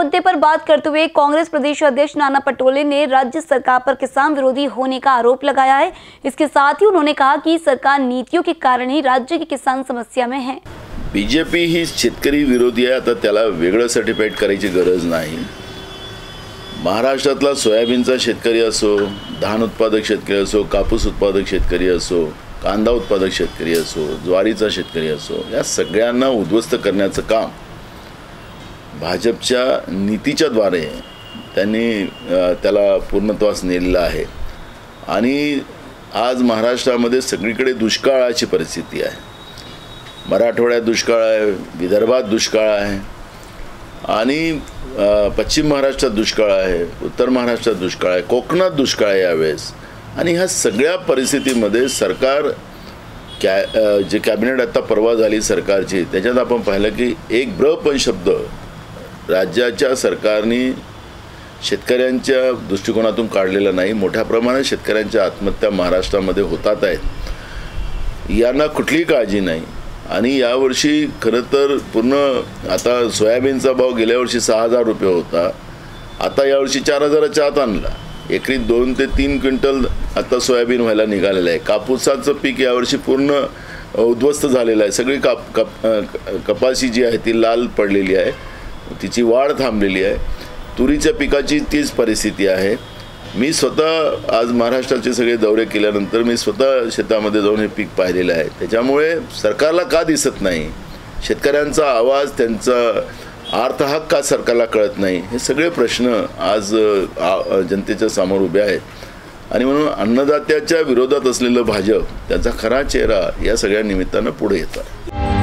मुद्दे पर बात करते हुए कांग्रेस प्रदेश अध्यक्ष नाना पटोले ने राज्य सरकार पर किसान विरोधी होने का आरोप लगाया है। इसके साथ ही उन्होंने कहा कि सरकार नीतियों के कारण ही राज्य के किसान समस्या में है। बीजेपी ही शेतकरी विरोधी आहे, आता त्याला वेगळं सर्टिफाईड करायची गरज नाही। महाराष्ट्रातला सोयाबीनचा शेतकरी असो, धान उत्पादक शेतकरी असो, कापूस उत्पादक शेतकरी असो, कांदा उत्पादक शेतकरी असो, ज्वारीचा शेतकरी असो, या सगळ्यांना उद्ध्वस्त करण्याचं काम भाजपच्या नीतीच्या द्वारे त्यांनी त्याला पूर्णत्वास नेलेलं आहे। आणि आज महाराष्ट्रामध्ये सगळीकडे दुष्काळाची परिस्थिती आहे। मराठवाड्यात दुष्काळ आहे, विदर्भात दुष्काळ आहे आणि पश्चिम महाराष्ट्रात दुष्काळ आहे, उत्तर महाराष्ट्रात दुष्काळ आहे, कोकणात दुष्काळ आहे यावेळेस। आणि ह्या सगळ्या परिस्थितीमध्ये सरकार जे कॅबिनेट आता परवा झाली सरकारची, त्याच्यात आपण पाहिलं की एक पण शब्द राज्याच्या सरकारने शेतकऱ्यांच्या दृष्टिकोनातून काढलेला नाही। मोठ्या प्रमाणात शेतकऱ्यांच्या आत्महत्या महाराष्ट्रामध्ये होतात आहेत, यांना कुठलीही काळजी नाही। आणि यावर्षी खरं तर पूर्ण आता सोयाबीनचा भाव गेल्या वर्षी 6000 रुपये होता, आता यावर्षी 4000च्या आत आणला। एकरी 2 ते 3 क्विंटल आता सोयाबीन व्हायला निघालेलं आहे। कापूसाचं पीक यावर्षी पूर्ण उद्ध्वस्त झालेलं आहे। सगळी कपाशी जी आहे ती लाल पडलेली आहे, तिची वाढ थांबलेली आहे। तुरीच्या पिकाची तीच परिस्थिती आहे। मी स्वतः आज महाराष्ट्राचे सगळे दौरे केल्यानंतर मी स्वतः शेतामध्ये जाऊन हे पीक पाहिलेलं आहे। त्याच्यामुळे सरकारला का दिसत नाही, शेतकऱ्यांचा आवाज, त्यांचा अर्थहक्क का सरकारला कळत नाही, हे सगळे प्रश्न आज जनतेच्या समोर उभे आहेत। आणि म्हणून अन्नदात्याच्या विरोधात असलेलं भाजप त्याचा खरा चेहरा या सगळ्या निमित्तानं पुढे येतो।